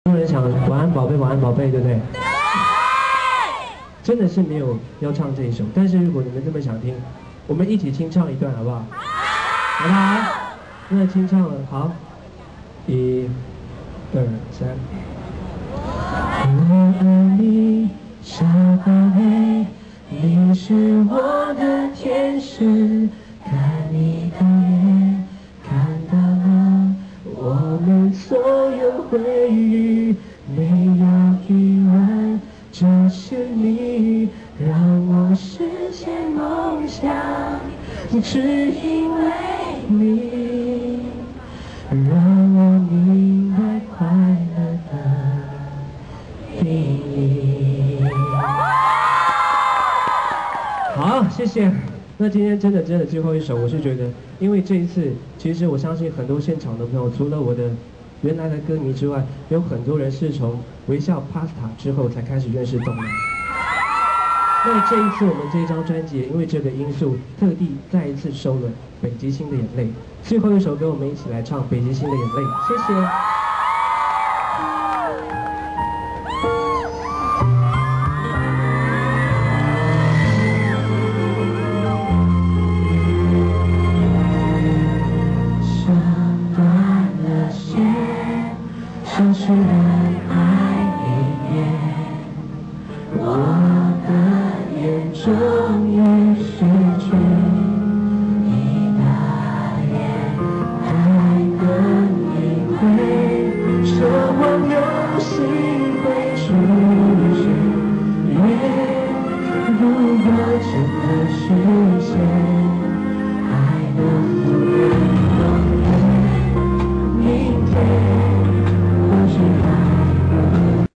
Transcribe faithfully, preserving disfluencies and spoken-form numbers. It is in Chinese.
有人想晚安宝贝，晚安宝贝，对不对？对。真的是没有要唱这一首，但是如果你们这么想听，我们一起清唱一段好不好？好不好？那清唱了，好，一、二、三。我爱你，小宝贝，你是我的天使，看你的眼，看到了我们所有回忆，没有疑问，就是你让我实现梦想，只因为你让我明白快乐的定义。好，谢谢。那今天真的真的最后一首，我是觉得，因为这一次，其实我相信很多现场的朋友，除了我的原来的歌迷之外，有很多人是从微笑 Pasta 之后才开始认识动漫。那这一次我们这张专辑，因为这个因素，特地再一次收了北极星的眼泪。最后一首歌，我们一起来唱《北极星的眼泪》，谢谢。失去了爱一眼，我的眼中